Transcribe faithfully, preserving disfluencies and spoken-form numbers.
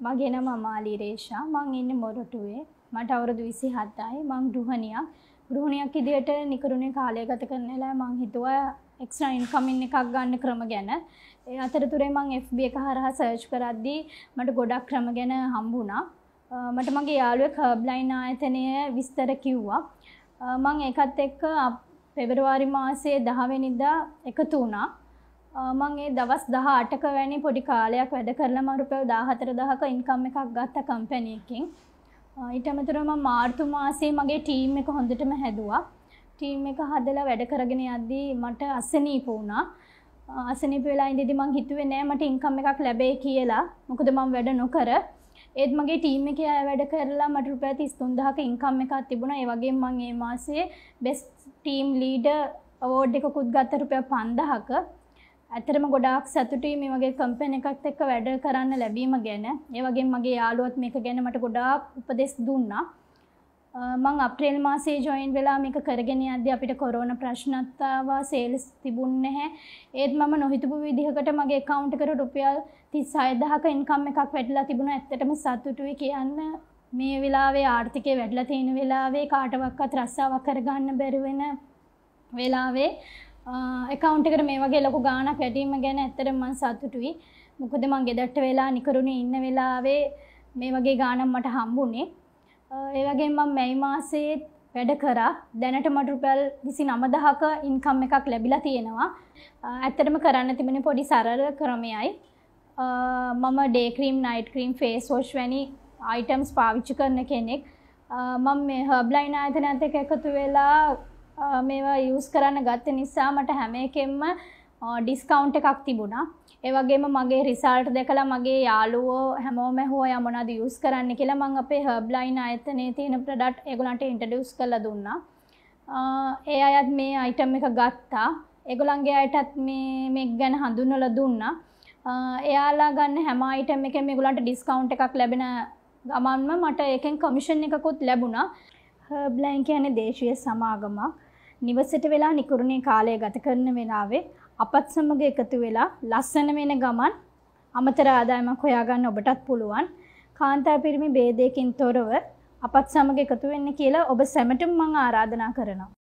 මගේ නම අමාලි රේෂා. මං ඉන්නේ මොරටුවේ. මට අවුරුදු විසිහතයි. මං ගෘහණියක්. ගෘහණියක් විදියට නිකරුණේ කාලය ගත කරන වෙලාවේ මං හිතුවා එක්ස්ට්‍රා ඉන්කමින් එකක් ගන්න ක්‍රම ගැන. ඒ අතරතුරේ මං එෆ් බී එක හරහා සර්ච් කරද්දී මට ගොඩක් ක්‍රම ගැන හම්බුණා. මට මගේ යාළුවෙක් හර්බ්ලයින් ආයතනය විස්තර කිව්වා. මං ඒකත් එක්ක පෙබරවාරි මාසයේ දහ වෙනිදා එකතු වුණා. මං ඒ දවස් දහඅටක වැනි පොඩි කාලයක් වැඩ කරලා මම රුපියල් දහහතරදාහක ඉන්කම් එකක් ගත්ත කම්පැනි එකකින්. ඊට අමතරව මම මාර්තු මාසයේ මගේ ටීම් එක හොඳටම හැදුවා. ටීම් එක හදලා වැඩ කරගෙන යද්දී මට අසනීප වුණා. අසනීප වෙලා ඉඳිද්දි මං හිතුවේ නෑ මට ඉන්කම් එකක් ලැබෙයි කියලා. මොකද මම වැඩ නොකර ඒත් මගේ ටීම් එකේ අය වැඩ කරලා මට රුපියල් තිස් තුන්දාහක ඉන්කම් එකක් තිබුණා. ඒ වගේම මම මේ මාසේ බෙස්ට් ටීම් ලීඩර් අවෝඩ් එකකුත් ගත්ත රුපියල් පන්දාහක. ඇත්තටම ගොඩාක් සතුටුයි මේ වගේ කම්පැනි එකක් එක්ක වැඩ කරන්න ලැබීම ගැන. ඒ වගේම මගේ යාළුවොත් මේක ගැන මට ගොඩාක් උපදෙස් දුන්නා. මම අප්‍රේල් මාසයේ ජොයින් වෙලා මේක කරගෙන යද්දී අපිට කොරෝනා ප්‍රශ්නත් ආවා, සේල්ස් තිබුණේ නැහැ. ඒත් මම නොහිතපු විදිහකට මගේ account එකට රුපියල් තිස් හයදාහක ඉන්කම් එකක් වැටිලා තිබුණා. ඇත්තටම සතුටුයි කියන්න. මේ වෙලාවේ ආර්ථිකය වැඩිලා තියෙන වෙලාවේ කාටවත් රස්සාවක් කරගන්න බැරි වෙන වෙලාවේ account එකට මේ වගේ ලොකු ගාණක් වැටීම ගැන ඇත්තටම මම සතුටුයි. මොකද මම ගෙදරට වෙලා නිකරුණේ ඉන්න වෙලාවේ මේ වගේ ගාණක් මට හම්බුනේ. ඒ වගේම මම මේ මාසයේ වැඩ කරා. දැනට මට රුපියල් විසිනවදාහක ඉන්කම් එකක් ලැබිලා තියෙනවා. ඇත්තටම කරන්න තිබුණේ පොඩි සරල ක්‍රමයයි. මම day cream, night cream, face wash වැනි අයිටම්ස් පාවිච්චි කරන කෙනෙක්. මම මේ හර්බ්ලයින් ආයතනයත් එක්ක එකතු වෙලා මේවා යූස් කරන්න ගත්ත නිසා මට හැම එකෙම ඩිස්කවුන්ට් එකක් තිබුණා. ඒ වගේම මගේ රිසල්ට් දැකලා මගේ යාළුවෝ හැමෝම හොයා මොනවද යූස් කරන්න කියලා මම අපේ හර්බ්ලයින් ආයතනයේ තියෙන ප්‍රොඩක්ට් ඒගොල්ලන්ට ඉන්ට්‍රොඩියුස් කරලා දුන්නා. ඒ අයත් මේ අයිටම් එක ගත්තා. ඒගොල්ලන්ගේ අයටත් මේ මේක ගැන හඳුන්වලා දුන්නා. එයාලා ගන්න හැම අයිටම් එකෙම ඒගොල්ලන්ට ඩිස්කවුන්ට් එකක් ලැබෙන ගමන්ම මට ඒකෙන් කමිෂන් එකකුත් ලැබුණා. හර්බ්ලයින් කියන්නේ දේශීය සමාගමක්. නිවසට වෙලා නිකරුණේ කාලය ගත කරන වෙලාවේ අපත් සමග එකතු වෙලා ලස්සන වෙන ගමන් අමතර ආදායමක් හොයාගන්න ඔබටත් පුළුවන්. කාන්තා පිරිමි ભેදයකින් තොරව අපත් සමග එකතු වෙන්න කියලා ඔබ සැමටම මම ආරාධනා කරනවා.